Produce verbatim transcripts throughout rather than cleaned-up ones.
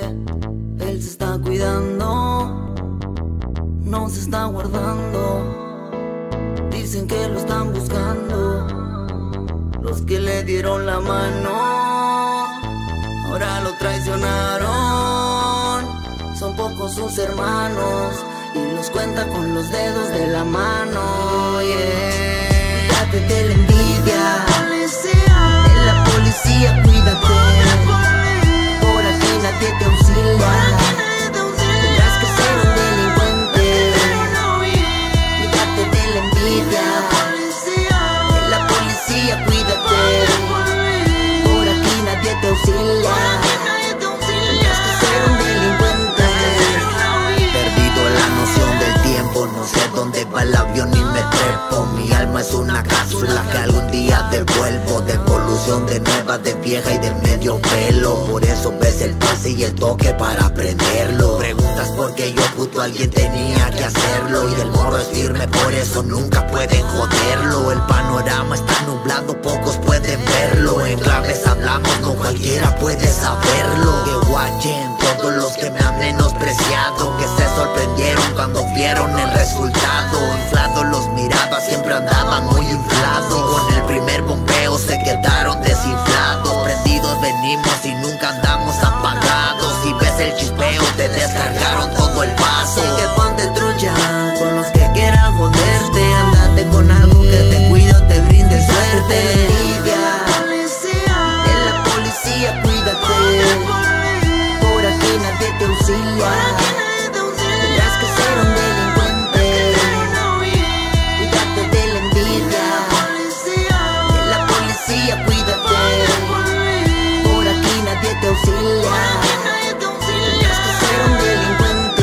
Él se está cuidando, no se está guardando. Dicen que lo están buscando los que le dieron la mano, ahora lo traicionaron. Son pocos sus hermanos y los cuenta con los dedos de la mano, yeah. Cuídate de la envidia, de la policía, cuídate. Por aquí nadie te auxilia, tendrás que ser un delincuente. Cuídate de la envidia, de la policía, cuídate. Por aquí nadie te auxilia, tendrás que ser un delincuente. Perdido la noción del tiempo, no sé dónde va el avión y me trepo. Mi alma es una cápsula que algún día devuelvo. De evolución, de nueva, de vieja y de medio pelo. Por eso ves el pase y el toque para aprenderlo. Preguntas por qué yo puto alguien tenía que hacerlo. Y el morro es firme, por eso nunca pueden joderlo. El panorama está nublado, pocos pueden verlo. En claves hablamos, no cualquiera puede saberlo. Que guachen todos los que me han menospreciado, que se sorprendieron cuando vieron el resultado. Inflados los miradas, siempre andaban muy inflados. Con el primer bombeo se quedaron desinflados. Prendidos venimos y nunca andamos apagados. Si ves el chispeo te descargaron todo el paso. Así que ponte trucha con los que quieran joderte. Andate con algo que te cuide o te brinde suerte. Envidia de la policía, cuídate. Por aquí nadie te auxilia, tendrás que ser un delincuente. Cuídate de la envidia, de la policía, cuídate. Por aquí nadie te auxilia, tendrás que ser un delincuente.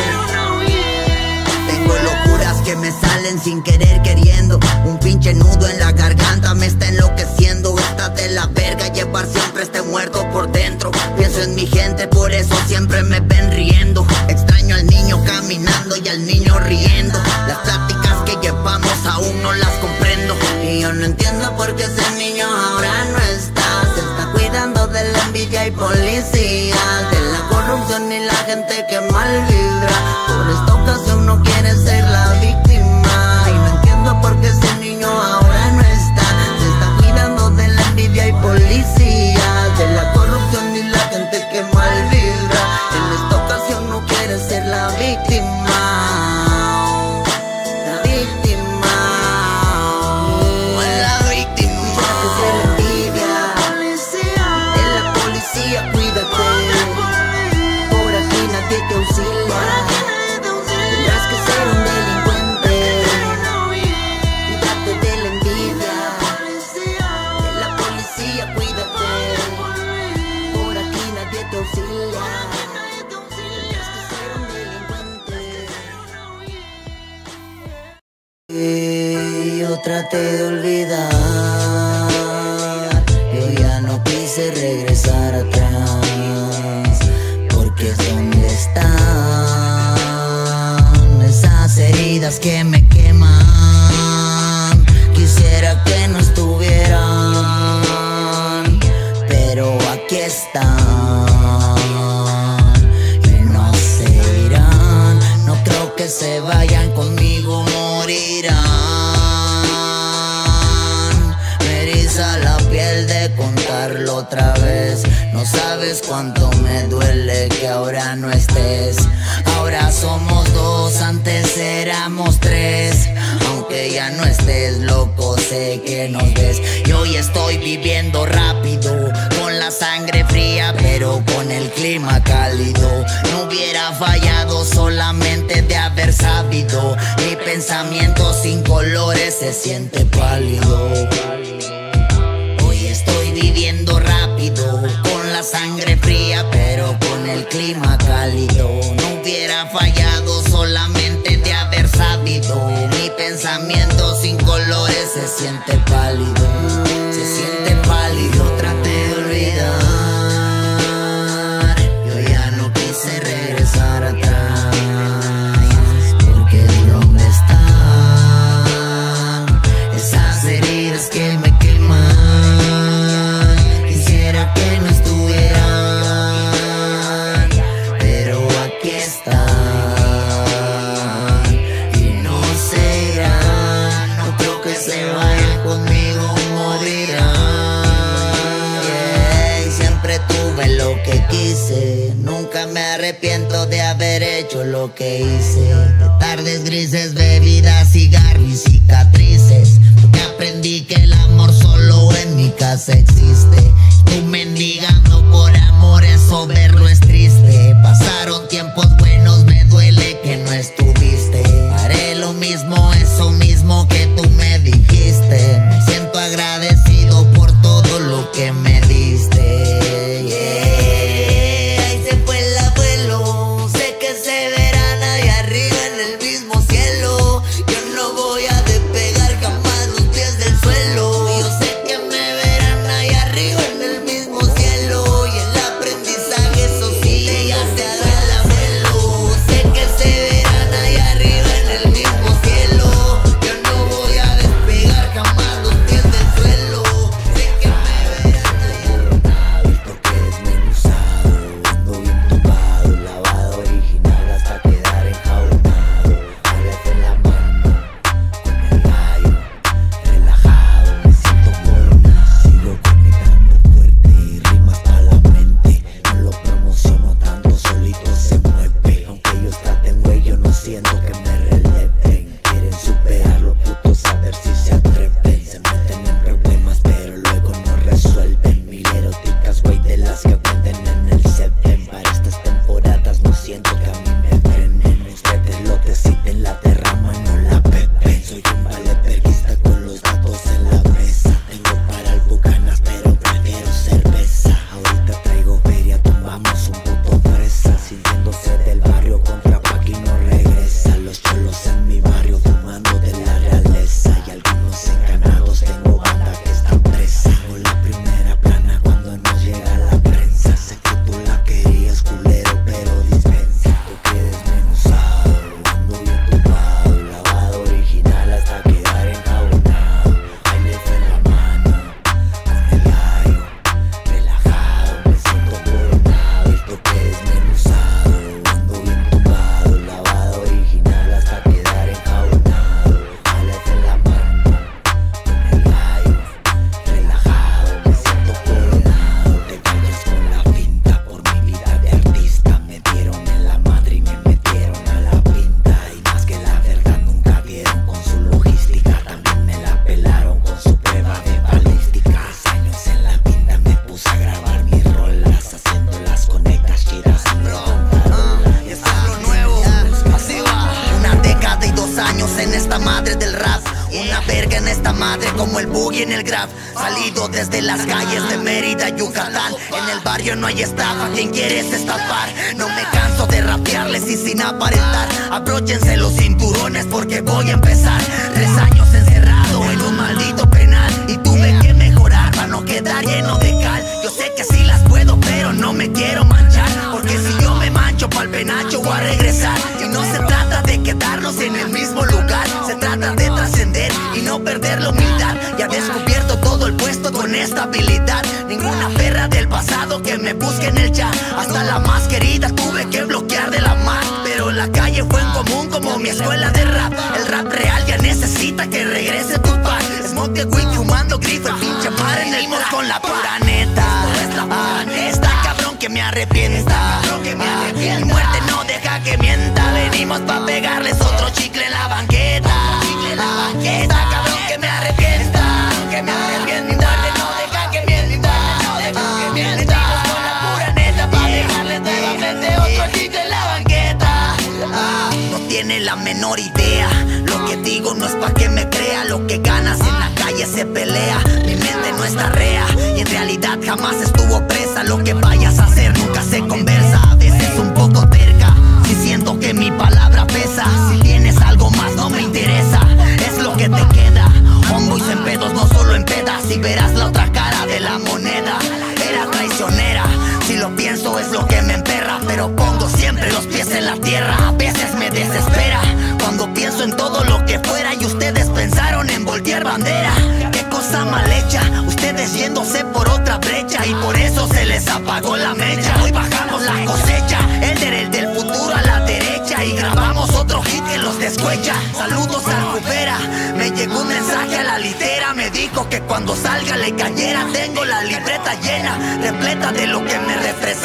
Tengo locuras que me salen sin querer queriendo. Un pinche nudo en la garganta me está enloqueciendo. Está de la verga llevar siempre este muerto por dentro. Pienso en mi gente, por eso siempre me ven riendo. Extraño al niño caminando y al niño riendo. Las pláticas que llevamos aún no las comprendo. Y yo no entiendo por qué ese niño ahora no está. Se está cuidando de la envidia y policía, de la corrupción y la gente que mal vibra. Por esta ocasión no quiere ser la víctima. Y no entiendo por qué ese niño ahora no está. Se está cuidando de la envidia y policía, de la corrupción y la gente que mal vibra. En esta ocasión no quiere ser la víctima. La víctima, La víctima. de la envidia, de la policía, cuídate. Por aquí nadie te auxilia, tendrás que ser un delincuente. Cuídate de la envidia, de la policía, cuídate. Por aquí nadie te auxilia, tendrás que ser un delincuente. Y yo traté de olvidar, yo ya no quise regresar atrás, porque es donde están esas heridas que me queman. Quisiera que no estuvieran, pero aquí están y no se irán. No creo que se vayan conmigo, morirán. Me eriza la piel de contarlo otra vez. No sabes cuánto me duele que ahora no estés. Ahora somos dos, antes éramos tres. Aunque ya no estés, loco, sé que nos ves. Y hoy estoy viviendo rápido, con la sangre fría, pero con el clima cálido. No hubiera fallado solamente de haber sabido. Mi pensamiento sin colores se siente pálido. Hoy estoy viviendo rápido, con la sangre fría, pero con el clima cálido. No hubiera fallado solamente de haber sabido. Mi pensamiento sin colores se siente pálido, se siente pálido. Traté de olvidar, yo ya no quise regresar atrás, porque es donde están esas heridas que me queman. Quisiera que no estuvieran, lo que quise. Nunca me arrepiento de haber hecho lo que hice. De tardes grises, bebidas, cigarros y cicatrices. Porque aprendí que el amor solo en mi casa existe. Tú mendigando por amor, eso verlo es triste. Pasaron tiempos buenos, me duele que no estuviste. Haré lo mismo, eso mismo que tú me dijiste. Me siento agradecido por todo lo que me diste. Yeah. Ahí se fue el abuelo. Sé que se verán ahí arriba en el mismo cielo. Yo no voy a despegar jamás los pies del suelo. Yo sé que me verán ahí arriba en el mismo cielo. Y el aprendizaje, eso sí, ya se haga el abuelo. Sé que se verán ahí arriba en el mismo cielo. Yo no voy a despegar jamás los pies del suelo. Sé que me verán ahí. Visto que desmenuzado, ando bien tumbado, lavado original hasta quedar enjabonado. Álate en la mano, con el gallo, relajado, me siento coronado. Sigo conectando fuerte y rimas para la mente. No lo promociono tanto, solito se mueve. Aunque ellos traten güey, yo no siento que me releven. Quieren superarlo, putos, a ver si se atreven. Se meten en problemas, pero luego no resuelven. Mil eróticas, güey, de las que venden en el Seven. Para estas temporadas no siento que a mí me frenen. Ustedes lo deciden, la derraman, no la beben. Soy un valeverguista con los datos en la mesa. Tengo para el bucanas, pero prefiero cerveza. Ahorita traigo feria, tumbamos un puto fresa. Sintiéndose del barrio, contra Paqui no regresa. Los cholos en mi barrio fumando de la realeza. Y algunos encanados, tengo banda que está presa. Tengo la primera plana cuando nos llega la prensa. Sé que tú la querías, culero, pero dispensa. Tú quieres menuzado, ando bien tumbado, lavado original hasta quedar enjabonado. Bailes en la mano, con el gallo, relajado, me siento coronado. Tú quieres menuzado, ando bien tumbado, lavado original hasta quedar enjabonado. Bailes en la mano, con el gallo, relajado, me siento coronado. Te callas con la finta por mi vida de artista. Me dieron en la madre y me metieron a la pinta. Y más que la verdad nunca vieron con su logística. También me la pelaron con su prueba de balística. Tres años en la pinta me puse a grabar mis rolas, haciendo las conectas chidas y me contaron. Y esto es lo nuevo, así va. Una década y dos años en esta madre del rap. Una verga en esta madre como el boogie en el grab. Salido desde las calles de Mérida, Yucatán. En el barrio no hay estafa, quien quieres estafar. No me canso de rapearles y sin aparentar. Abróchense los cinturones porque voy a empezar. Tres años encerrado en un maldito penal. Y tuve que mejorar para no quedar lleno de cal. Yo sé que sí las puedo, pero no me quiero manchar. Porque si yo me mancho pa'l penacho voy a regresar. Y no se trata de quedarnos en el mismo lugar. Se trata de trascender y no perder la humildad. Ya he descubierto todo el puesto con esta habilidad. Ninguna perra del pasado que me busque en el chat. Hasta la más querida tuve que bloquear de la mar. Pero la calle fue en común como mi escuela de rap. El rap real ya necesita que regrese tu par. Smoke the weed fumando grifo, el pinche par en el mos con la pura neta. Ah, está cabrón que me arrepienta. Mi muerte no deja que mienta. Venimos pa' pegarles otro chicle en la banqueta. Está cabrón que me arrepienta. Que me arrepienta. Mi muerte no deja que mienta. Venimos con la pura neta pa' pegarles nuevamente otro chicle en la banqueta. No tiene la menor idea. Lo que digo no es pa' que me crea. Lo que ganas en la calle se pelea. Mi mente no está rea y en realidad jamás estuvo presa. Lo que vayas a hacer nunca se conversa. A veces un poco terca, si siento que mi palabra pesa. Si tienes algo más no me interesa, es lo que te queda. Homeboys en pedos, no solo en pedas. Y verás la otra cara de la moneda. Era traicionera, si lo pienso es lo que me emperra. Pero pongo siempre los pies en la tierra. A veces me desespera cuando pienso en todo lo que fuera y ustedes pensaron en voltear bandera. Qué cosa mal hecha, ustedes yéndose por otra brecha y por eso se les apagó la mecha. Hoy bajamos la cosecha, Elder el del futuro a la derecha y grabamos otro hit que los descuecha. Saludos al Jubera, me llegó un mensaje a la litera. Me dijo que cuando salga le cayera. Tengo la libreta llena, repleta de lo que me representa.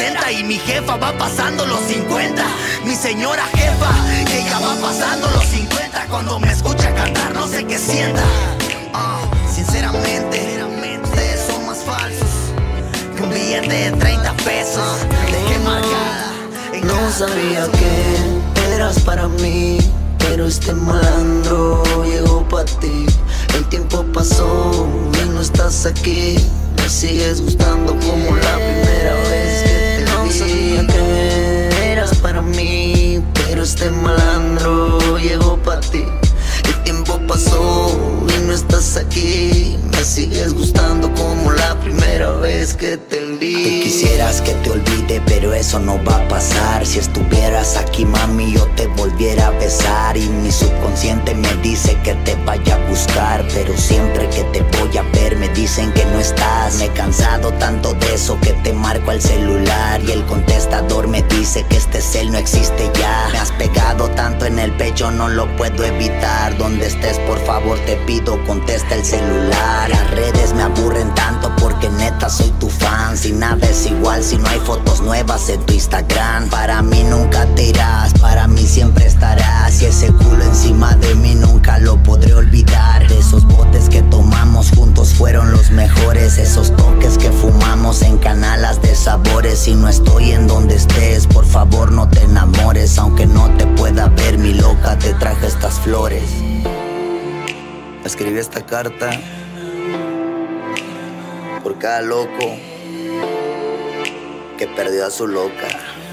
mi jefa va pasando los cincuenta. Mi señora jefa, que ella va pasando los cincuenta. Cuando me escucha cantar no sé qué sienta. uh, Sinceramente, ustedes son más falsos que un billete de treinta pesos. Dejé marcada. No sabía que eras para mí, pero este malandro llegó pa' ti. El tiempo pasó y no estás aquí. Me sigues gustando como la primera vez que te vi. No sabía que eras para mí, pero este malandro llegó pa' ti. El tiempo pasó y no estás aquí. Me sigues gustando como la primera vez que te vi. Tú quisieras que te olvide, pero eso no va a pasar. Si estuvieras aquí, mami, yo te volviera a besar. Y mi subconsciente me dice que te vaya a buscar, pero siempre que te voy a ver me dicen que no estás. Me he cansado tanto de eso que te marco al celular y el contestador me dice que este cel no existe ya. Me has pegado tanto en el pecho, no lo puedo evitar. Donde estés, por favor, te pido, contesta el celular. Las redes me aburren tanto porque neta soy tu fan. Si nada es igual, si no hay fotos nuevas en tu Instagram. Para mí nunca te irás, para mí siempre estarás. Y ese culo encima de mí nunca lo podré olvidar. Esos botes que tomamos juntos fueron los mejores. Esos toques que fumamos en canalas de sabores. Y no estoy en donde estés, por favor no te enamores. Aunque no te pueda ver, mi loca, te traje estas flores. Escribí esta carta por cada loco que perdió a su loca.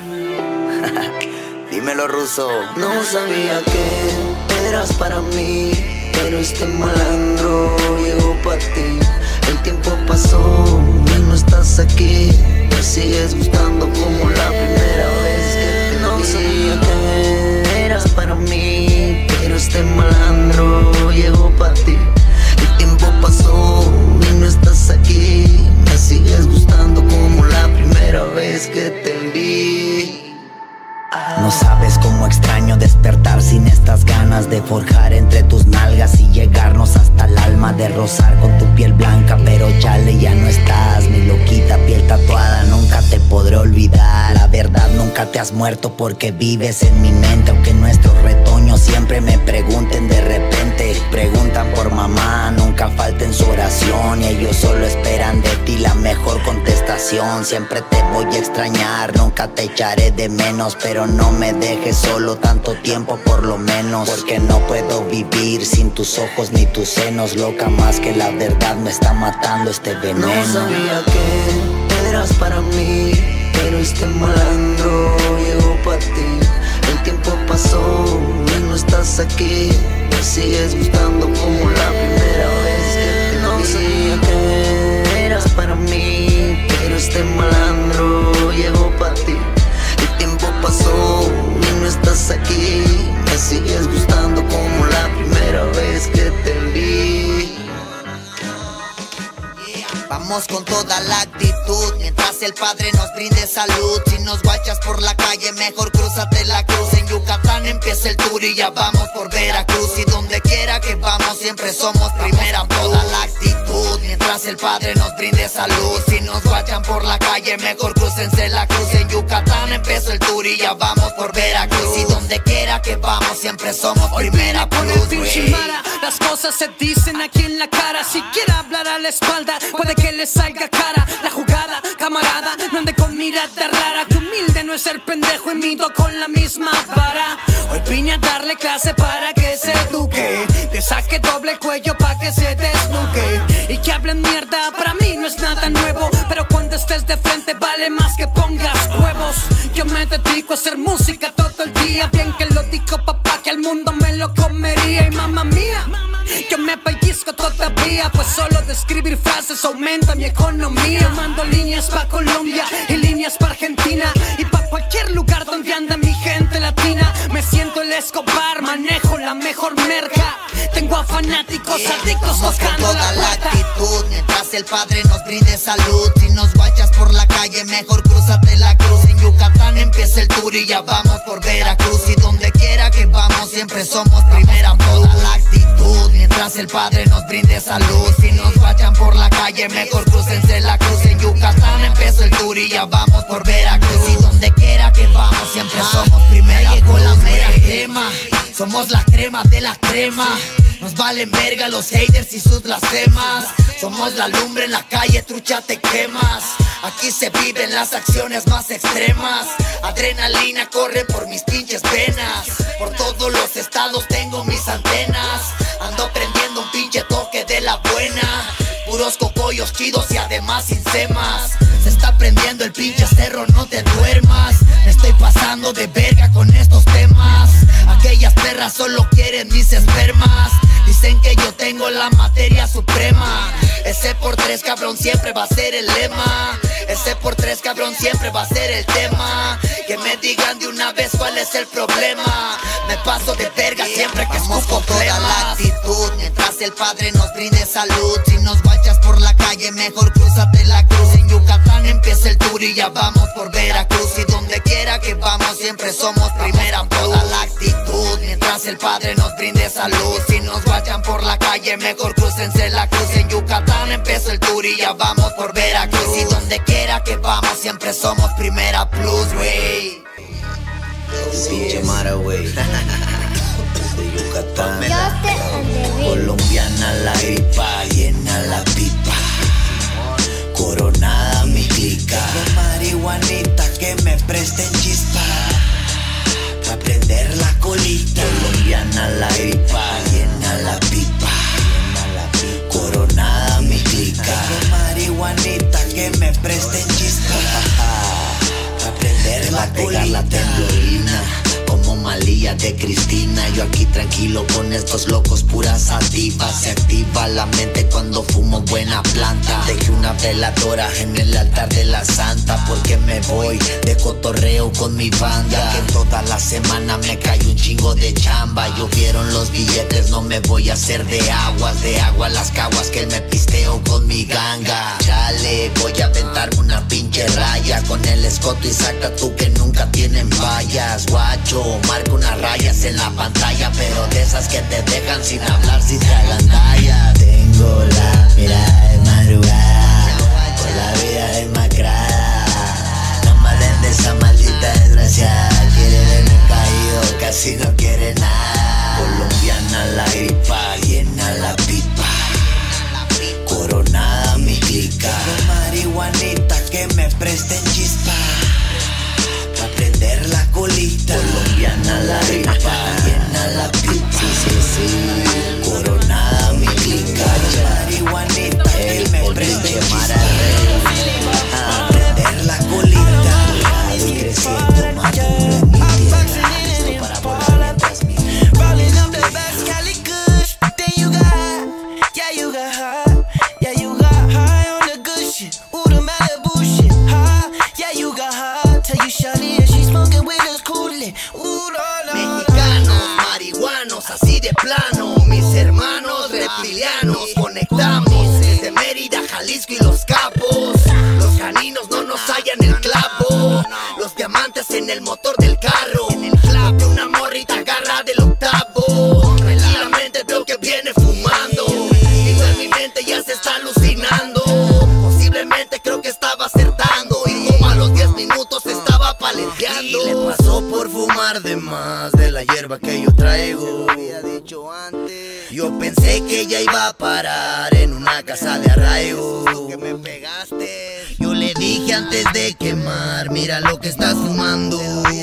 Dímelo, Ruso. No sabía que eras para mí, pero este malandro llegó pa' ti. El tiempo pasó y no estás aquí. Me sigues gustando como la primera vez que te vi. No sabía que eras para mí, pero este malandro llegó pa' ti. El tiempo pasó y no estás aquí. Me sigues gustando como la primera vez que te vi. No sabes cómo extraño despertar sin estas ganas de forjar entre tus nalgas y llegarnos hasta el alma, de rozar con tu piel blanca, pero chale, ya no estás. Mi loquita piel tatuada, nunca te podré olvidar. La verdad, nunca te has muerto porque vives en mi mente. Aunque nuestros retoños siempre me pregunten de repente, preguntan por mamá, nunca falta en su oración. Y ellos solo esperan de ti la mejor contestación. Siempre te voy a extrañar, nunca te echaré de menos, pero no me dejes solo tanto tiempo por lo menos. Porque no puedo vivir sin tus ojos ni tus senos. Loca, más que la verdad me está matando este veneno. No sabía que eras para mí, pero este malandro llegó pa' ti. El tiempo pasó y no estás aquí. Me sigues gustando como la primera vez que te vi. No sabía que eras para mí, pero este malandro llegó pa' ti. El tiempo pasó y no estás aquí. Me sigues gustando como la primera vez que te vi. Vamos con toda la actitud, mientras el Padre nos brinde salud. Si nos guachas por la calle, mejor crúzate la cruz. En Yucatán empieza el tour y ya vamos por Veracruz. Y donde quiera que vamos, siempre somos primera. Toda la actitud, mientras el Padre nos brinde salud. Si nos guachan por la calle, mejor crúcense la cruz. En Yucatán empieza el tour y ya vamos por Veracruz. Y donde quiera que vamos, siempre somos primera. Con el pinche Mara, las cosas se dicen aquí en la cara. Si quiere hablar a la espalda, puede que le salga cara. La jugada, camarada, no ande con mirada rara. Que humilde no es ser pendejo y mido con la misma vara. Hoy vine a darle clase para que se eduque, que saque doble cuello pa' que se desnuque. Y que hablen mierda, para mí no es nada nuevo, pero cuando estés de frente vale más que pongas huevos. Yo me dedico a hacer música todo el día. Bien que lo dijo papá, que al mundo me lo comería. Y mamá mía, yo me pellizco todavía, pues solo de escribir frases aumenta mi economía. Mando líneas pa' Colombia y líneas pa' Argentina y pa' cualquier lugar donde anda mi gente latina. Me siento el Escobar, manejo la mejor merca. Tengo a fanáticos adictos tocando toda la la puerta. actitud, mientras el Padre nos brinde salud. Si nos guachas por la calle, mejor crúzate la cruz. En Yucatán empieza el tour y ya vamos por Veracruz. Y donde quiera que vamos, siempre somos primera. Toda la actitud, mientras el Padre nos brinde salud. Si nos guachan por la calle, mejor crúcense la cruz. En Yucatán empieza el tour y ya vamos por Veracruz. Y Somos la crema de la crema. Nos valen verga los haters y sus blasfemas. Somos la lumbre en la calle, trucha te quemas. Aquí se viven las acciones más extremas. Adrenalina corre por mis pinches venas. Por todos los estados tengo mis antenas. Ando prendiendo un pinche toque de la buena. Puros cocollos chidos y además sin semas. Se está prendiendo el pinche cerro, no te duermas. Me estoy pasando de verga con estos temas. Aquellas perras solo quieren mis espermas. Dicen que yo tengo la materia suprema. Ese por tres cabrón siempre va a ser el lema. Ese por tres cabrón siempre va a ser el tema. Que me digan de una vez cuál es el problema. Me paso de verga siempre que escupo toda la actitud. Mientras el Padre nos brinde salud. Si nos guachas por la calle mejor crúzate la cruz. En Yucatán empieza el tour y ya vamos por Veracruz. Y donde quiera que vamos siempre somos primera. Toda la actitud. Mientras el Padre nos brinde salud. Si nos guachan por la calle mejor crúcense la cruz. En Yucatán empieza el tour y ya vamos por Veracruz. Y donde quiera que vamos siempre somos primera plus, wey. Pinche Mara, wey. De Yucatán, colombiana la gripa, llena la pipa, coronada mi clica. De marihuanita que me presten chispa, pa' prender la colita. Colombiana la gripa, llena la pipa, coronada mi clica. De marihuanita que me presten chispa, pa' prender la colita. La temblorina como Malía de Cristina. Yo aquí tranquilo con estos locos, puras sativas. Se activa la mente cuando fumo buena planta. Dejé una veladora en el altar de la santa, porque me voy de cotorreo con mi banda. Que toda la semana me cae un chingo de chamba. Llovieron los billetes, no me voy a hacer de aguas. De agua las caguas que me pisteo con mi ganga. Chale, voy a aventarme una pinche raya con el escoto y saca tú que nunca tienen fallas. Guacho, marco unas rayas en la pantalla, pero de esas que te dejan sin hablar si te agandallas. Tengo la mirada de madrugada, con la vida demacrada. No me den de esa maldita desgraciada. Quiere verme caído, casi no quiere nada. Colombiana la gripa, llena la pipa, coronada mi clica. De marihuanita que me presten chispa, pa' prender la colita. Colombiana la gripa, llena la pipa, sí, sí, coronada mi clica. Marihuanita que me presten chispa, pa' prender la colita. Voy creciendo maduro en mi tierra, listo para volar mientras mi rolling up the best Cali Kush. Then you got high, yeah you got high, yeah you got high on the good shit. Ooh, the Malibu shit, high, yeah you got high. Tell you shawty and she smoking with us coolin'. Ooh, la, la, mexicanos, marihuanos, así de plano. Mis hermanos reptilianos, conectamos desde Mérida, Jalisco y Los Cabos. Los caninos no nos hallan el clavo. Los diamantes en el motor del carro. En el clavo de una morrita agarra del octavo. Tranquilamente veo que viene fumando. Digo en mi mente ya se está alucinando. Posiblemente creo que estaba acertando. Y como a los diez minutos estaba paleteando. Y le pasó por fumar de más de la hierba que yo traigo. Yo pensé que ella iba a parar en una casa de arraigo. Que me pegaste. Yo le dije antes de quemar, mira lo que estás fumando.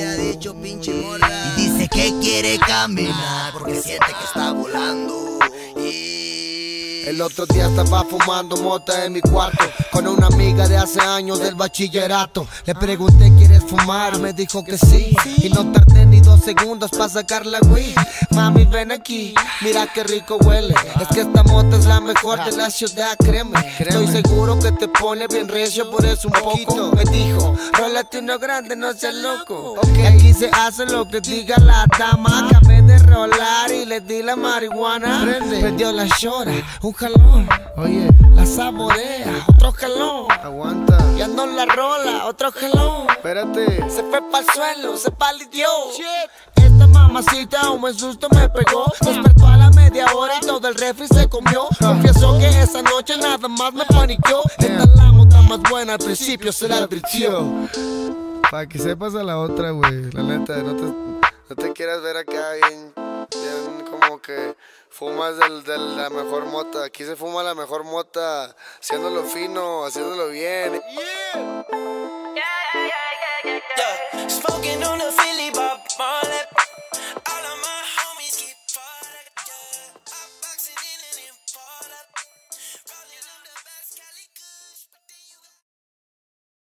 Y dice que quiere caminar porque siente que está volando. Y el otro día estaba fumando mota en mi cuarto con una amiga de hace años del bachillerato. Le pregunté, ¿quieres fumar? Me dijo que sí. Y no tardé ni dos segundos para sacar la weed. Mami, ven aquí, mira qué rico huele. Es que esta mota es la mejor de la ciudad, créeme. Estoy seguro que te pone bien recio, por eso un poco. Me dijo, rólate uno grande, no seas loco. Aquí se hace lo que diga la dama. Acabé de rolar y le di la marihuana. Prendió la llora, un jalón. Oye, la saborea, otro jalón. Aguanta. Ya no la rola, otro jalón. Espérate. Se fue pa'l suelo, se palidió. Esta mamacita un buen susto me pegó. Despertó a la media hora y todo el refri se comió. Confieso que esa noche nada más me paniqueó. Esta es la mota más buena, al principio se la advirtió. Para que sepas a la otra, güey. La neta, no te, no te quieras ver acá bien bien como que fumas del, de la mejor mota. Aquí se fuma la mejor mota, haciéndolo fino, haciéndolo bien. Yeah. Yeah, yeah, yeah, yeah, yeah. Smoking on the